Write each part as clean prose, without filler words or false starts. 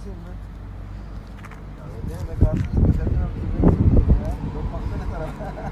basayım ben. Ya öyle be kardeşim. Sen ne yapıyorsun ya? Yok baksana tarafa.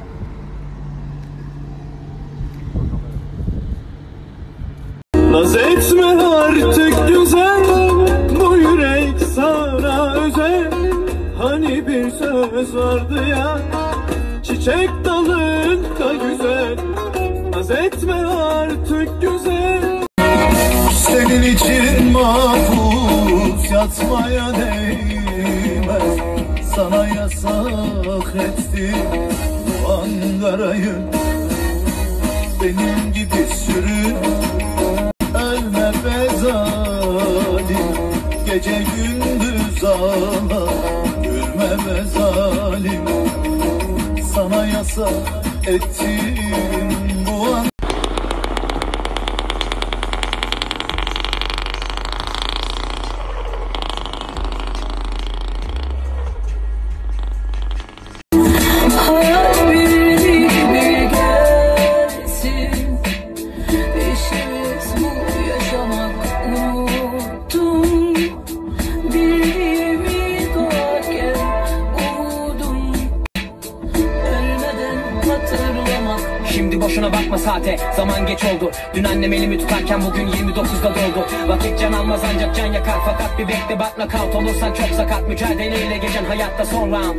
Naz etme artık güzel, bu yürek sana özel. Hani bir söz vardı ya, çiçek dalında güzel. Naz etme artık güzel. Senin için mahpus yatmaya değmez. Sana yasak etti bu Ankara'yı. Benim gibi sürün, ölme be zalim. Gece gündüz ağla, gülme be zalim. Sana yasak ettim bu an. Şimdi boşuna bakma saate, zaman geç oldu. Dün annem elimi tutarken bugün 29'da doldu. Vakit can almaz ancak can yakar, fakat bir bekle bak, nakavt olursan çok sakat. Mücadeleyle geçen hayatta son round.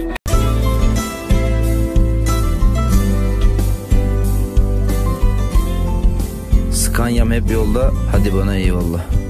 Scania'm hep yolda, hadi bana eyvallah.